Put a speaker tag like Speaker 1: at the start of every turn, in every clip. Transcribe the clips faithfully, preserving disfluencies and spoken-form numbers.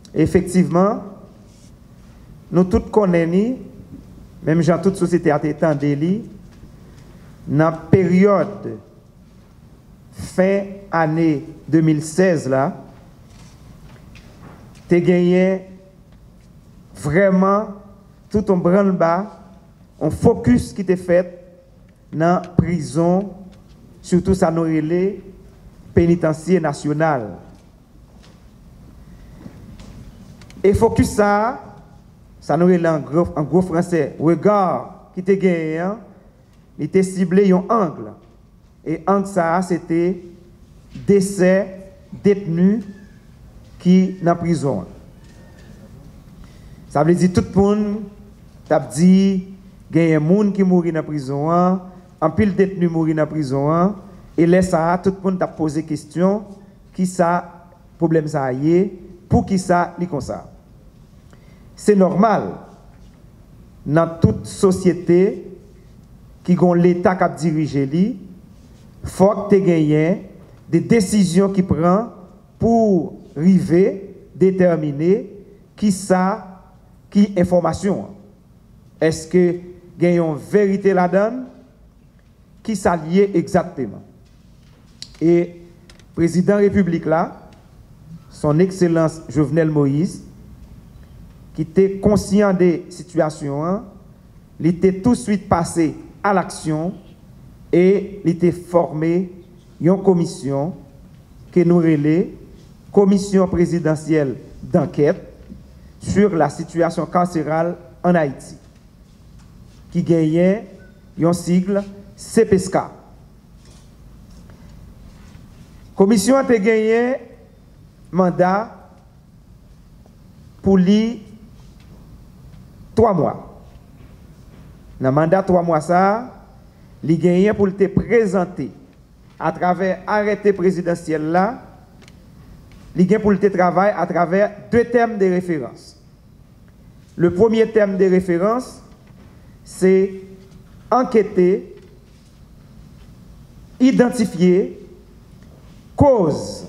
Speaker 1: Effectivement, nous tous connaissons, même dans toute société a été en délit, dans la période fin année deux mille seize, là, tu as gagné vraiment tout un branle-bas, un focus qui était fait dans la prison, surtout ça nous relève pénitentiaire national. Et focus ça, ça nous relève en gros, en gros français, regard qui était gagné, il était ciblé un angle. Et angle ça, c'était décès détenus qui dans la prison. Ça veut dire tout le monde t'a dit il y a des gens qui mourent dans la prison, en pile détenus mourent dans la prison, et là ça tout le monde t'a posé question qui ça problème ça y est, pour qui ça li comme ça. C'est normal dans toute société qui a l'État qui dirige li, faut que tu aies des décisions qui prend pour arriver déterminer qui ça qui information. Est-ce que il y a une vérité là-dedans qui s'allie exactement? Et le président de la République là, son Excellence Jovenel Moïse, qui était conscient des situations, il était tout de suite passé à l'action et il était formé une commission que nous relais, commission présidentielle d'enquête sur la situation carcérale en Haïti, qui gagnait un sigle C P S C A. La commission a gagné mandat pour lui trois mois. Dans le mandat trois mois, ça, il a gagné pour te présenter à travers l'arrêté présidentiel là, il a gagné pour te travailler à travers deux thèmes de référence. Le premier thème de référence, c'est enquêter, identifier cause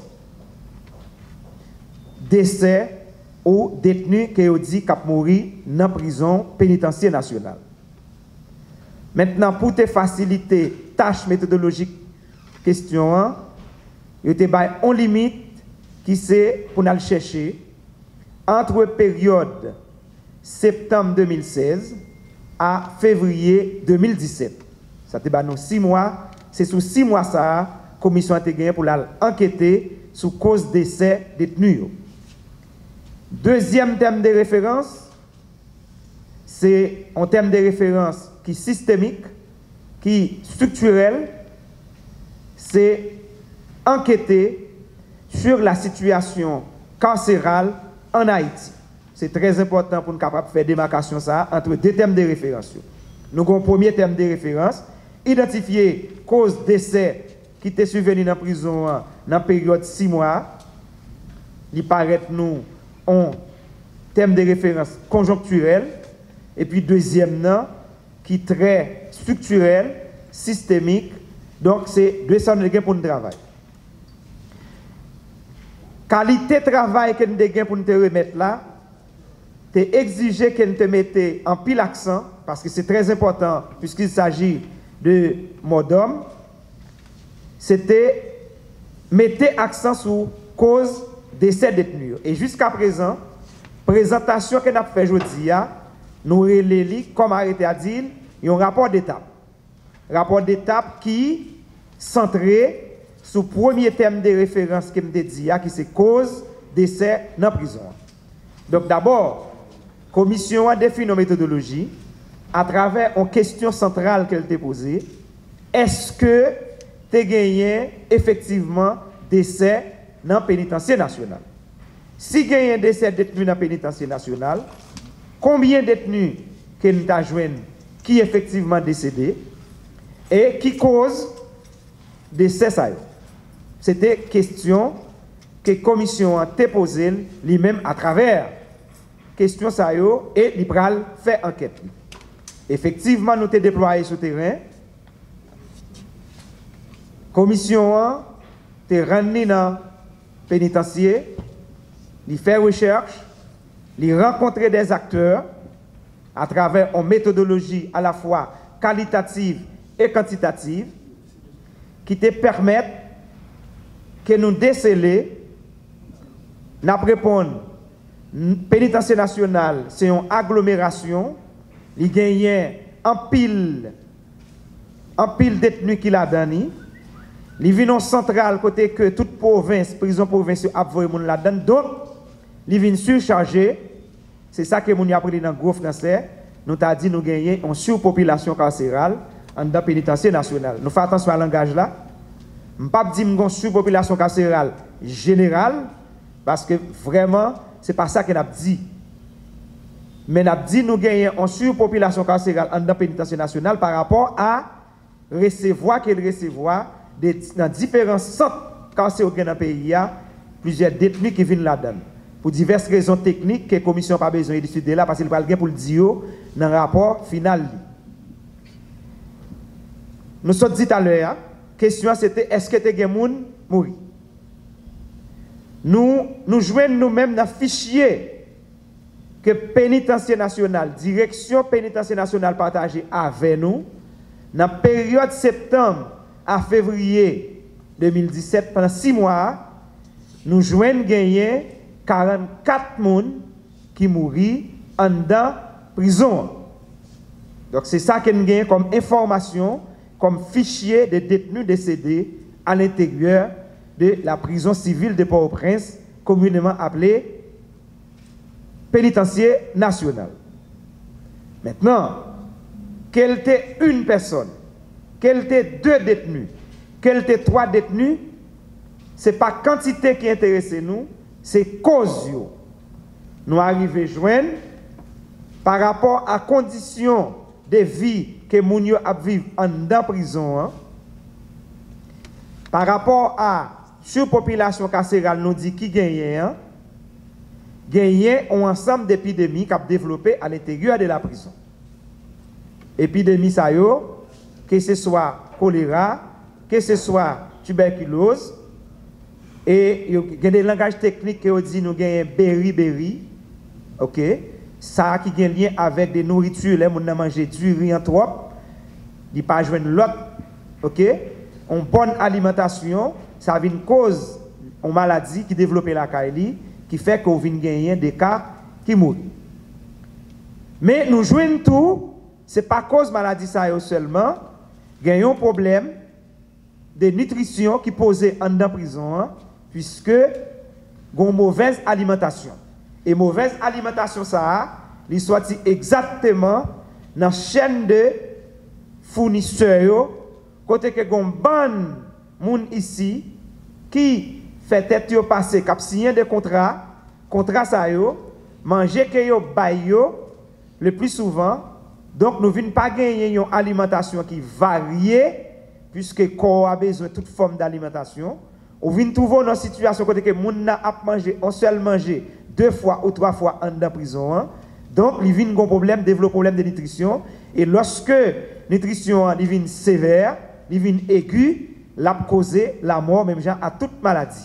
Speaker 1: décès ou détenu qui ont dit qu'à mourir dans la prison pénitentiaire nationale. Maintenant, pour te faciliter tâche méthodologique question, il y a une limite qui c'est pour nous chercher entre période septembre deux mille seize à février deux mille dix-sept. Ça te nous six mois. C'est sous six mois ça, la commission a été gagnée pour enquêter sur cause décès détenu. Deuxième thème de référence, c'est un thème de référence qui est systémique, qui est structurel, c'est enquêter sur la situation carcérale en Haïti. C'est très important pour nous capables de faire démarcation ça entre deux thèmes de référence. Nous avons un premier thème de référence, identifier cause décès qui était survenu dans la prison dans la période de six mois. Il paraît nous un thème de référence conjoncturel. Et puis deuxième nom, qui est très structurel, systémique. Donc c'est deux cents de pour le travail. Qualité de travail que nous avons pour nous remettre là, c'est exiger que nous te mettons en pile accent, parce que c'est très important, puisqu'il s'agit de modom, c'était mettre accent sur cause décès détenu. Et jusqu'à présent, présentation que nous avons fait aujourd'hui, nous relayons, comme arrêté à dire, un rapport d'étape. Rapport d'étape qui est centré sur le premier thème de référence que je dit, qui c'est cause décès dans la prison. Donc d'abord, la commission a défini une méthodologie à travers une question centrale qu'elle t'a posée. Est-ce que tu as gagné effectivement décès dans le pénitentiaire national? Si tu as gagné décès détenu dans le pénitentiaire national, combien de détenus que nous avons joué qui effectivement décédé et qui cause décès ça? C'était une question que la commission a posée lui-même à travers question ça et l'Ibral fait enquête. Effectivement, nous avons déployé sur le terrain. La commission a rendu dans le pénitencier, il fait recherche, il rencontrer des acteurs à travers une méthodologie à la fois qualitative et quantitative qui te permettent que nous déceler, nous répondre, pénitentiaire national, c'est une agglomération, il gagne en pile, en pile détenus qu'il a donné, il vient central côté que toute province, prison provinciale a envoyé mon là-dedans, donc il vient surchargé, c'est ça que nous avons appris dans le gros français, nous avons dit nous gagnons une surpopulation carcérale en dans pénitentiaire national. Nous faisons attention à ce langage là. Je ne peux pas dire que une surpopulation carcérale générale, parce que vraiment, ce n'est pas ça que nous avons dit. Mais nous avons dit que nous gagnons une surpopulation carcérale en dans pénitentiaire national par rapport à recevoir qu'elle recevoir des, dans différents centres carcéraux dans le pays, il y a plusieurs détenus qui viennent là-dedans. Pour diverses raisons techniques que la commission n'a pas besoin d'étudier là, parce qu'il va le pour le dire dans le rapport final. Nous sommes dit tout à l'heure, la question c'était est-ce que tu as des gens mourir? Nous, nous jouons nous-mêmes dans le fichier que pénitentiaire national, direction pénitentiaire nationale partagée avec nous, dans la période septembre à février deux mille dix-sept, pendant six mois, nous jouons gagner quarante-quatre personnes qui mourent en dans prison. Donc c'est ça que nous gagnons comme information, comme fichier de détenus décédés à l'intérieur de la prison civile de Port-au-Prince, communément appelée pénitentiaire national. Maintenant, quelle était une personne, quelle était deux détenus, quelle était trois détenus, ce n'est pas quantité qui intéresse nous, c'est cause. Nous arrivons à joindre par rapport à conditions de vie que nous vivons en dans prison, hein, par rapport à surpopulation carcérale, nous dit qui gagne, hein, gagne un ensemble d'épidémies qui a développé à l'intérieur de la prison. Épidémie ça yo, que ce soit choléra, que ce soit tuberculose, et il y a des langages techniques qui disent nous gagnons berry-berry, ok? Ça qui a un lien avec des nourritures, les gens qui mangent du riz en trop, ils ne pas joindre l'autre, ok? Une bonne alimentation, ça a une cause, une maladie qui développe la caille, qui fait qu'on vient gagner des cas qui mourent. Mais nous jouons tout, ce n'est pas cause maladie ça seulement, gagnons un problème de nutrition qui posait en dans prison, hein, puisque une mauvaise alimentation. Et mauvaise alimentation, ça, il soit exactement dans la chaîne de fournisseurs, côté que un bon monde ici qui fait tête passer, qui a signé des contrats, contrats ça yo, manger que yo bail yo, le plus souvent. Donc nous ne venons pas gagner une alimentation qui varie, puisque le corps a besoin de toute forme d'alimentation. On vient trouver dans une situation côté que moun n'a a mangé, on seul manger deux fois ou trois fois en dans prison. Hein. Donc il vient un problème, développe un problème de nutrition. Et lorsque la nutrition devient sévère, devient aiguë, l'a causé la mort, même genre à toute maladie.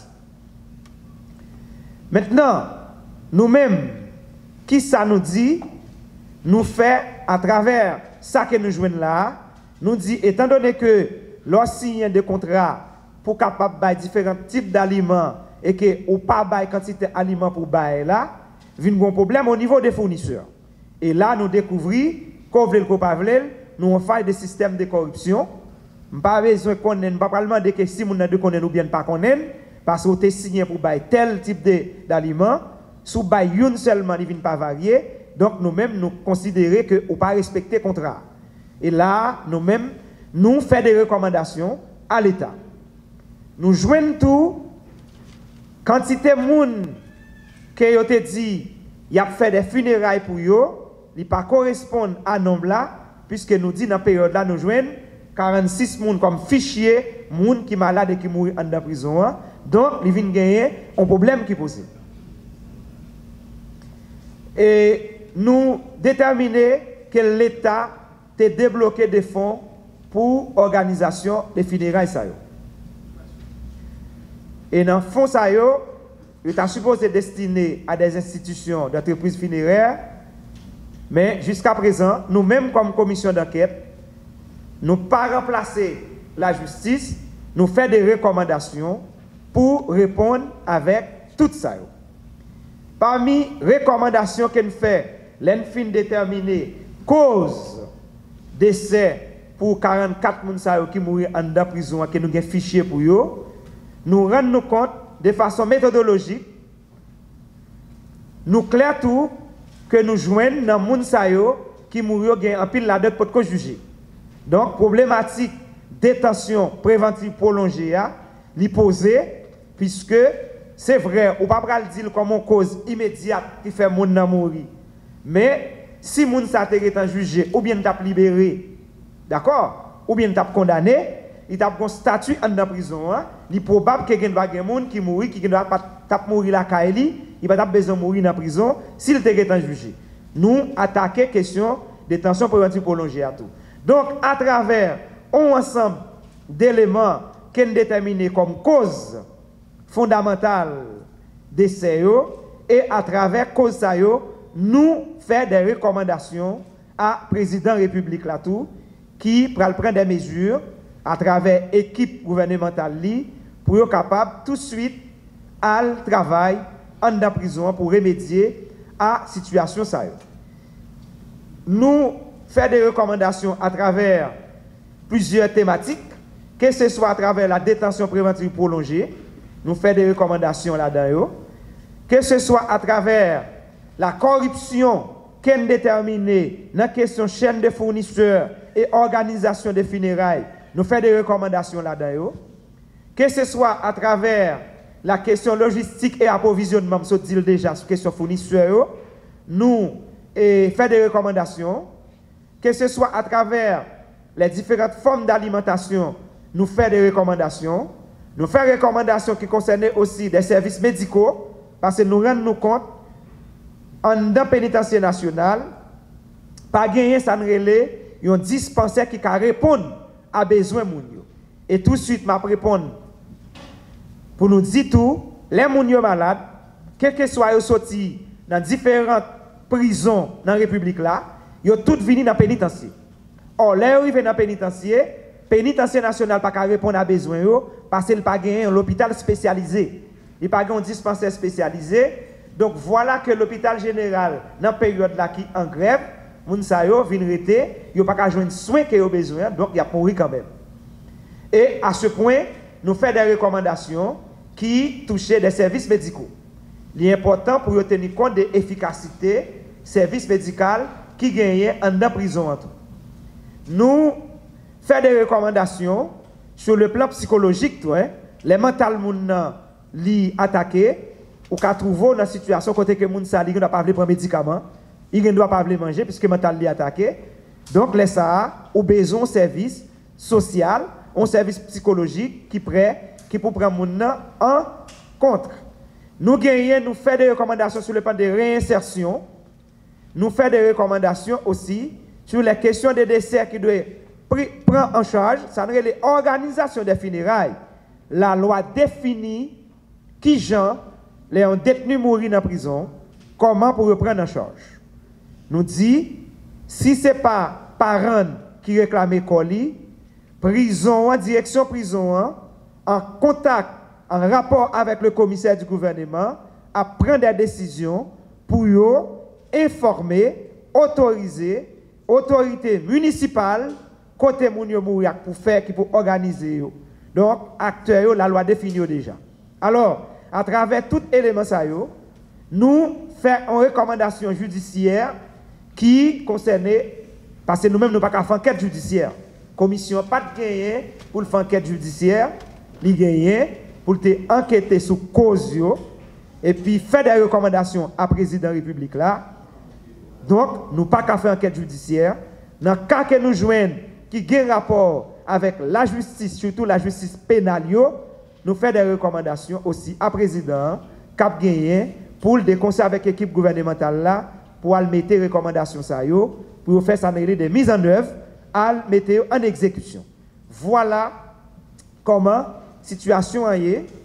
Speaker 1: Maintenant, nous-mêmes, qui ça nous dit, nous fait à travers ça que nous jouons là, nous dit, étant donné que lorsqu'il signe des contrats pour capable de différents types d'aliments et que ou pas bail quantité d'aliments pour bail là, vient un problème au niveau des fournisseurs. Et là, nous découvrons qu'on veut le pas nous on fait des systèmes de corruption. Pas besoin qu'on ne pas demander que si nous ne connaissons ou bien pas connaissons parce qu'on est signé pour bail tel type d'aliments, sous bail une seulement, il ne vient pas varier. Donc nous-mêmes nous considérons que ou pas respecter le contrat. Et là, nous-mêmes nous faisons des recommandations à l'État. Nous joignons tout, quantité de monde qui a été dit, il a fait des funérailles pour eux, il ne pas correspond à nombre là, puisque nous dit dans la période là, nous joignons quarante-six personnes comme fichier, monde qui sont malades et qui mourent en prison. Donc, ils viennent gagner un problème qui pose. Et nous déterminer que l'État a débloqué des fonds pour l'organisation des funérailles. Et dans le fonds, il est supposé destiné à des institutions d'entreprise funéraire, mais jusqu'à présent, nous-mêmes comme commission d'enquête, nous pas remplacer la justice, nous faisons des recommandations pour répondre avec tout ça. Parmi les recommandations qu'on fait, l'enfin déterminer cause décès pour quarante-quatre personnes qui mourent en dedans prison, qui nous avons fichier pour eux, nous rendons compte de façon méthodologique, nous clairons tout que nous joignons dans les gens qui mourent en pile la dette pour être juger. Donc, problématique détention préventive prolongée, l'y poser, puisque c'est vrai, on ne peut pas le dire comme une cause immédiate qui fait les gens mourir. Mais si les gens sont jugés ou bien sont libérés, d'accord, ou bien sont condamnés, il y a un statut en prison, il est probable qu'il y ait des gens qui mourent, qui ne doivent pas mourir la Kaili, il va pas besoin de mourir en prison s'il est jugé. Nous attaquons la question de détention préventive prolongée à tout. Donc, à travers un ensemble d'éléments qui sont déterminés comme cause fondamentale des C E O, et à travers cause ça, nous faisons des recommandations à président de la République là tout, qui prend des mesures à travers l'équipe gouvernementale pour être capable tout de suite à travailler en prison pour remédier à la situation. Ça. Nous faisons des recommandations à travers plusieurs thématiques, que ce soit à travers la détention préventive prolongée, nous faisons des recommandations là-dedans, que ce soit à travers la corruption qui est déterminée dans la question chaîne de fournisseurs et organisation des funérailles, nous faisons des recommandations là-dedans, que ce soit à travers la question logistique et approvisionnement, je dis déjà sur la question fournisseurs, nous faisons des recommandations, que ce soit à travers les différentes formes d'alimentation, nous faisons des recommandations. Nous faisons des recommandations qui concernent aussi des services médicaux, parce que nous rendons compte, en dans pénitentiaire national, pas gagner ça ne relais, il y a un dispensaire qui répond à besoin moun yo. Et tout de suite m'a répondre pour nous dire tout, les moun yo malades, quel que soit sorti dans différentes prisons dans la République là, ils ont tous venu dans le pénitencier. Or, là, ils arrivent dans le pénitencier, le pénitencier national n'a pas répondre à besoin, parce qu'il n'a pas gagné un hôpital spécialisé. Il n'a pas gagné un dispensaire spécialisé. Donc, voilà que l'hôpital général, dans la période là qui est en grève, les gens viennent rester, ils n'ont pas jouer soin qu'ils ont besoin, donc ils ont pourri quand même. Et à ce point, nous faisons des recommandations qui touchent des services médicaux. Il est important pour tenir compte de l'efficacité des services médicaux qui gagnent en dans prison en tout. Nous faisons des recommandations sur le plan psychologique, toi, hein, les mentales moun li attaquer ou qu'a trouver dans situation côté que moun sa li doit pas prendre médicaments, il ne doit pas manger puisque mental li attaqué. Donc les ça ou besoin service social, un service psychologique qui prêt qui pour prendre moun en compte. Nous gagnons, nous faisons des recommandations sur le plan de réinsertion. Nous faisons des recommandations aussi sur les questions de décès qui doivent prendre en charge. Ça veut dire l'organisation des funérailles. La loi définit qui gens les ont détenus mourir dans la prison, comment pour reprendre en charge. Nous dit, si ce n'est pas parents qui réclament colis, prison, direction prison, en contact, en rapport avec le commissaire du gouvernement, à prendre des décisions pour informer, autoriser, autorité municipale, côté moun yo mourir pour faire, qui pour organiser. Yo. Donc, acteurs, la loi définit déjà. Alors, à travers tout élément ça, yo, nous faisons une recommandation judiciaire qui concerne, parce que nous-mêmes, nous n'avons pas fait enquête judiciaire. Commission pas de gagner pour faire enquête judiciaire, li gagner pour te enquêter sur cause yo, et puis faire des recommandations à président de la République là. Donc, nous pas qu'à faire enquête judiciaire. Dans le cas que nous joignons qui a un rapport avec la justice, surtout la justice pénale, nous faisons des recommandations aussi à président cap gagné pour le déconseiller avec l'équipe gouvernementale là pour mettre des recommandations ça yo, pour faire ça des mises en œuvre à mettre en exécution. Voilà comment la situation est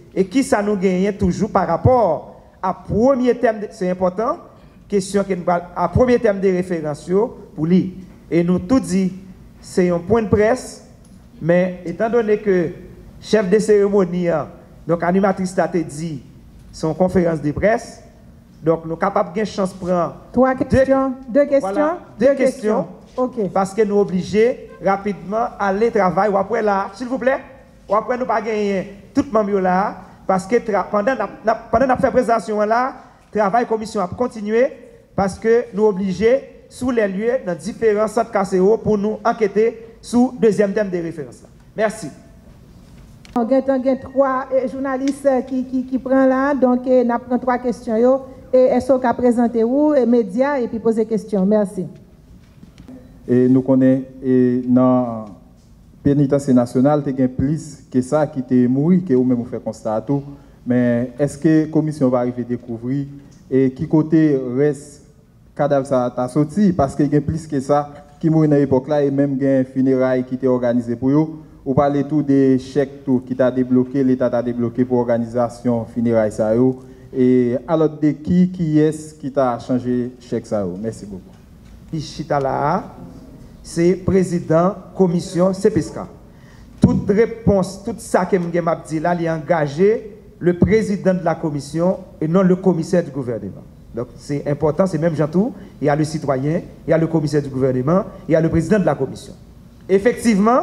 Speaker 1: et qui ça nous gagne toujours par rapport à premier thème, c'est important, question qui nous parle, à premier thème de référence pour lui. Et nous tout dit, c'est un point de presse, mais étant donné que chef de cérémonie, donc animatrice t'a dit, son conférence de presse, donc nous sommes capables de chance de prendre
Speaker 2: trois questions, deux, deux questions,
Speaker 1: voilà, deux, deux questions, questions. Okay. Parce que nous sommes obligés rapidement à aller travailler. Ou après là, s'il vous plaît, ou après nous pas gagner tout le monde là, parce que pendant pendant la présentation là, travail commission a continué parce que nous sommes obligés sous les lieux dans différents centres K C O pour nous enquêter sur le deuxième thème de référence. Là. Merci.
Speaker 2: Il y a trois journalistes qui, qui, qui prennent là, donc nous prenons trois questions. Yo, et est-ce qu'on a présenté où, les médias, et puis poser des questions. Merci.
Speaker 3: Et nous connaissons, dans le pénitencier national, il y a plus que ça qui est mort, que vous-même fait constat tout. Mais est-ce que la commission va arriver à découvrir et qui côté reste cadavre ça a sorti? Parce qu'il y a plus que ça qui mourit dans l'époque là et même il y a un funérail qui était organisé pour eux. Vous parlez tout des chèques tout, qui t'a débloqué, l'État t'a débloqué pour l'organisation funérailles ça. Et alors de qui, qui est-ce qui t'a changé chèque ça? Merci beaucoup.
Speaker 1: Ichitala, c'est président commission C P S K. Toute réponse, tout ça que je dit là, il a engagé le président de la commission et non le commissaire du gouvernement. Donc c'est important, c'est même Jean-Tout, il y a le citoyen, il y a le commissaire du gouvernement, il y a le président de la commission. Effectivement,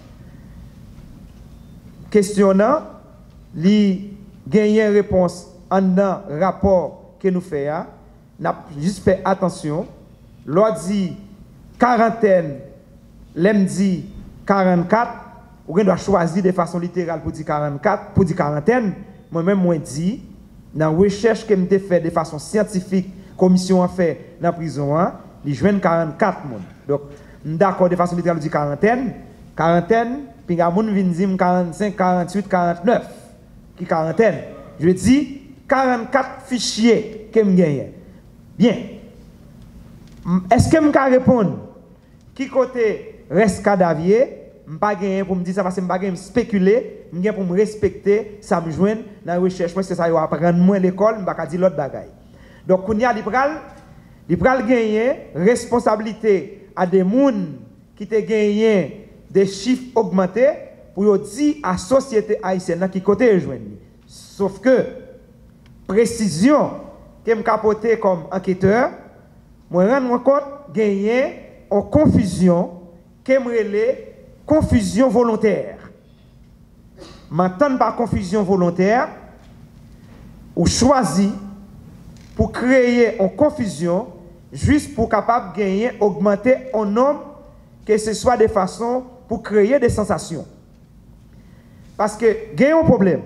Speaker 1: questionnant, il gagne une réponse en un rapport que nous faisons, nous avons juste fait attention. L'on dit quarantaine, l'on dit quarante-quatre, on doit choisir de façon littérale pour dire quarante-quatre, pour dire quarantaine. Moi-même, moi dit, dans la recherche que j'ai fait de façon scientifique, commission a fait dans la prison, ils joignent quarante-quatre personnes. Donc, d'accord, de façon littérale, on dit quarantaine, quarantaine, puis il y a des gens qui disent quarante-cinq, quarante-huit, quarante-neuf, qui quarantaine. Je dis quarante-quatre fichiers que je gagne. Bien. Est-ce que je peux répondre qui côté reste cadavier? Je ne peux pas gagner pour me dire ça parce que je ne peux pas spéculer, je pour me respecter, ça me joint dans la recherche, parce que ça va apprendre moins l'école, je ne peux pas dire l'autre bagaille. Donc, il y a des gens qui gagner responsabilité à des gens qui ont gagné des chiffres augmentés pour dire à la société haïtienne qui côté joindre. Sauf que, précision, que je capoté comme enquêteur, je me rends compte gagner en confusion, que je confusion volontaire. Maintenant, par confusion volontaire, ou choisi pour créer une confusion, juste pour capable gagner, augmenter en nombre, que ce soit de façon pour créer des sensations. Parce que, gagner un problème.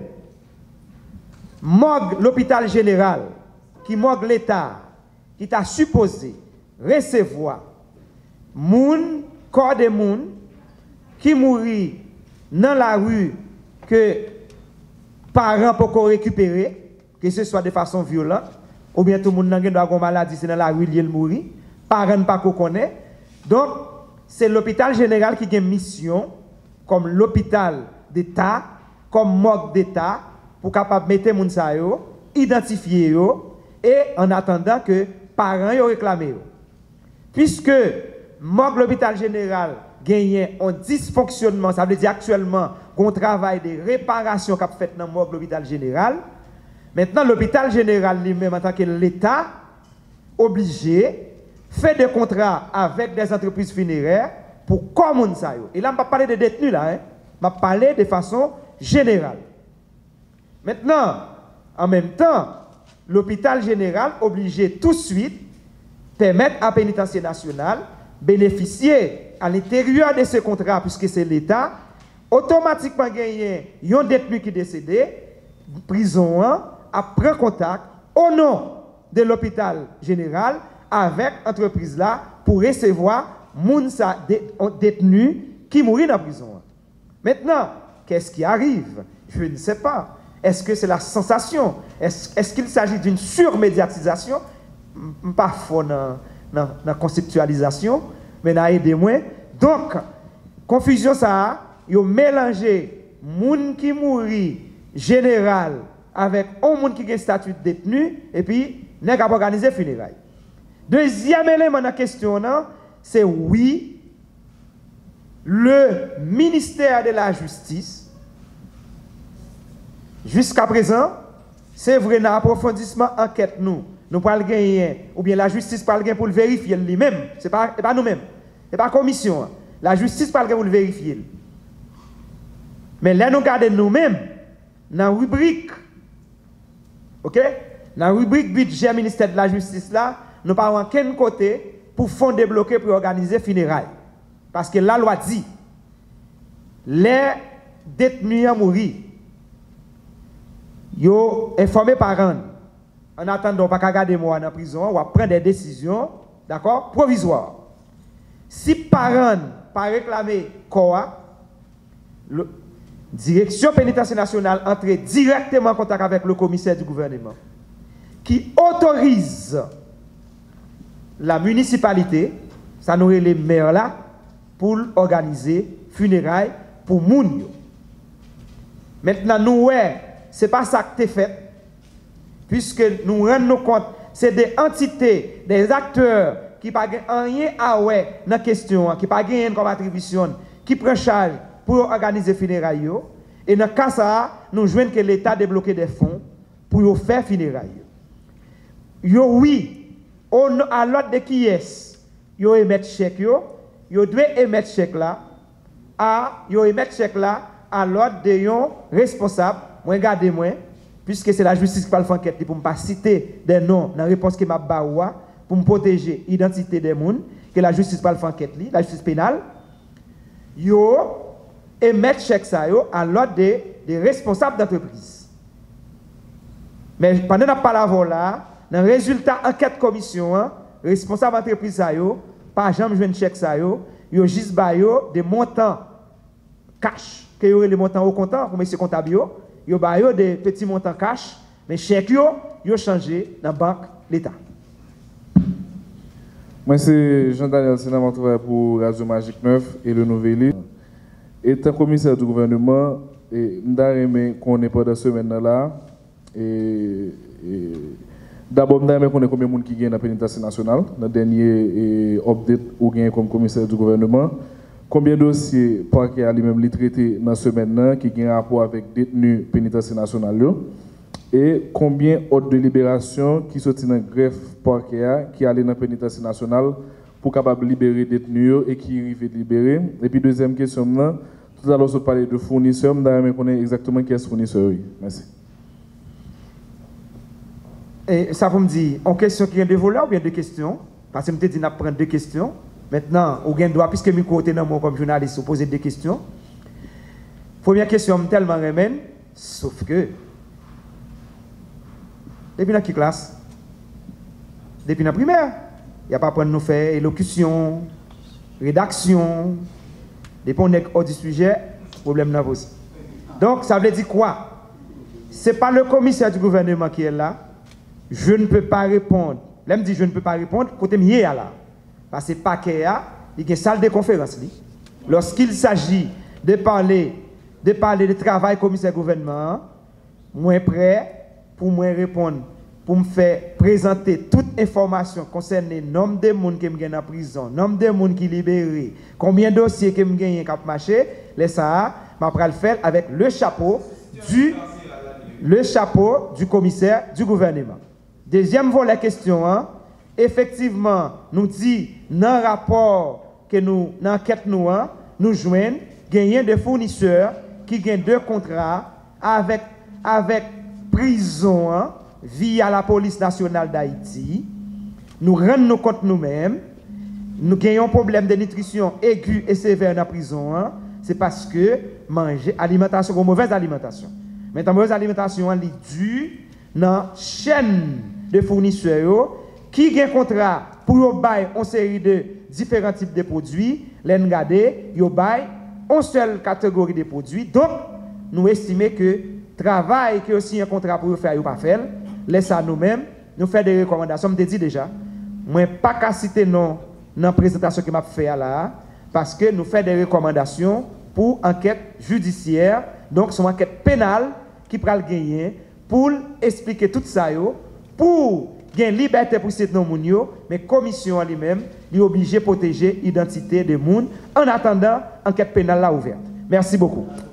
Speaker 1: Morgue l'hôpital général, qui morgue l'État, qui t'a supposé recevoir moun, corps de moun, qui mourit dans la rue, que parents peuvent récupérer, que ce soit de façon violente, ou bien tout le monde n'a pas maladie, c'est dans la rue, il mourit, parents ne pas connaître. Donc, c'est l'hôpital général qui a une mission, comme l'hôpital d'État, comme morgue d'État, pour capable mettre moun sa yo, identifier yo, et en attendant que parents yo réclament. Puisque morgue l'hôpital général gagne un dysfonctionnement, ça veut dire actuellement qu'on travaille de réparation qu'a fait dans morgue l'hôpital général. Maintenant l'hôpital général lui-même en tant que l'État obligé fait des contrats avec des entreprises funéraires pour comment ça yo. Et là on va parler de détenus là, hein. On va parler de façon générale. Maintenant, en même temps, l'hôpital général obligé tout de suite permettre à la pénitentiaire nationale bénéficier à l'intérieur de ce contrat, puisque c'est l'État, automatiquement gagner un détenu qui est décédé, prison a pris contact au nom de l'hôpital général avec l'entreprise là pour recevoir Mounsa détenu qui mourit dans la prison. Maintenant, qu'est-ce qui arrive? Je ne sais pas. Est-ce que c'est la sensation? Est-ce est qu'il s'agit d'une surmédiatisation? Pas fort dans la conceptualisation, mais dans aidé moins. Donc, confusion ça, ils ont mélangé moun qui mourit général avec un monde qui a statut de détenu et puis n'est qu'à organiser funérailles. Deuxième élément de la question, c'est oui, le ministère de la Justice, jusqu'à présent, c'est vrai, dans l'approfondissement enquête, nous, nous parlons gagner, ou bien la justice parle gagner pour le vérifier lui-même, ce n'est pas, pas nous-mêmes, ce n'est pas la commission. La justice parle pour le vérifier. Mais là, nous regardons nous-mêmes, dans la rubrique, ok? Dans la rubrique budget ministère de la Justice, là, nous parlons quel côté pour fonds débloqués pour organiser funérailles. Parce que la loi dit, les détenus à mourir, ils sont informés par an. En attendant, pas qu'à garder moi dans la prison, ou à prendre des décisions, d'accord, provisoires. Si parents pas réclamer quoi, la direction pénitentiaire nationale entre directement en contact avec le commissaire du gouvernement qui autorise la municipalité, ça nous les maires là, pour organiser funérailles pour moun yo. Maintenant, nous, ouais, ce n'est pas ça que tu fait, puisque nous rendons compte, c'est des entités, des acteurs qui n'ont pas rien à ouais dans la question, qui n'ont pas rien comme attribution, qui prennent charge pour organiser funérailles. Et dans ce cas, ça, nous jouons que l'État débloqué des fonds pour faire funérailles. Yo oui, on, à l'ordre de qui est, yo émettre chèque yo, yo doit émettre chèque là, à yo émettre chèque là à l'ordre de yon responsable, moi regardez moi, puisque c'est la justice qui va le faire enquête pour ne pas citer des noms dans la réponse que m'a baoua pour me protéger l'identité des gens, que la justice va le faire enquête li, la justice pénale, yo émettre chèque ça yo à l'ordre des de responsables d'entreprise. Mais pendant qu'on parle là, dans le résultat enquête commission, hein, responsable d'entreprise ça yo, pas jamais jouer chèque ça yo, yo juste ba yo des montants cash, que yo les montants au comptant pour monsieur comptable yo, yo ba yo des petits montants cash, mais chèque yo yo changé dans banque l'État.
Speaker 4: Moi c'est Jean-Daniel Sénat pour Radio Magique neuf et le Nouvel. Étant commissaire du gouvernement, et nous qu'on est pendant ce semaine là, et, et d'abord nous qu'on est combien de monde qui gagne dans la pénitentiaire nationale, dans le dernier update ou gagne comme commissaire du gouvernement, combien de dossiers parquet a lui-même traité dans ce semaine là qui gagne rapport avec détenus pénitentiaire national et combien d'autres délibérations qui sont dans le greffe parquet qui allait dans la pénitentiaire nationale pour capable libérer des détenus et qui arrivent libérer. Et puis deuxième question, là, tout à l'heure on parlait de fournisseurs, mais on connaît exactement qui est ce fournisseur. Merci.
Speaker 1: Et ça vous me dit, en question qui est de voleur ou bien deux questions? Parce que je me dis, on prend deux questions. Maintenant, on gagne droit, puisque je côté dans moi comme journaliste, vous poser deux questions. Première question, je tellement remène, sauf que, depuis dans quelle classe? Depuis la primaire. Il n'y a pas besoin de nous faire élocution, rédaction, des points hors du sujet, problème n'a pas. Donc, ça veut dire quoi? Ce n'est pas le commissaire du gouvernement qui est là. Je ne peux pas répondre. Là, me dit je ne peux pas répondre, côté mieux là. Parce que pas qu'il y a, il y a une salle de conférence. Lorsqu'il s'agit de parler, de parler de travail commissaire gouvernement, moi prêt pour moi répondre. Pour me faire présenter toute information concernant le nombre de monde qui me gagne en prison, le nombre de monde qui libéré, combien de dossiers qui me gagne en marché, laisse ça, je vais le faire avec le chapeau du le chapeau du commissaire du gouvernement. Deuxième volet question, hein, effectivement, nous dit dans le rapport que nous, dans l'enquête nous, hein, nous joignons, gagnons des fournisseurs qui gagnent deux contrats avec avec prison, hein, via la police nationale d'Haïti, nous rendons compte nous-mêmes, nous gagnons un problème de nutrition aigu et sévère dans la prison, hein, c'est parce que manger, alimentation, une mauvaise alimentation. Mais la mauvaise alimentation, elle est due dans la chaîne de fournisseurs qui ont un contrat pour bailler une série de différents types de produits, les regarder, ils baillent une seule catégorie de produits. Donc, nous estimons que le travail qui est aussi un contrat pour faire, il pas faire. Laisse à nous-mêmes, nous faire des recommandations. Je te dis déjà, moi, pas qu'à citer non dans la présentation que je fait là, parce que nous faisons des recommandations pour enquête judiciaire, donc c'est une enquête pénale qui pral gagner pour expliquer tout ça yo, pour gagner liberté pour ces non yo, mais commission en lui-même, est obligé de protéger l'identité des gens en attendant enquête pénale là ouverte. Merci beaucoup.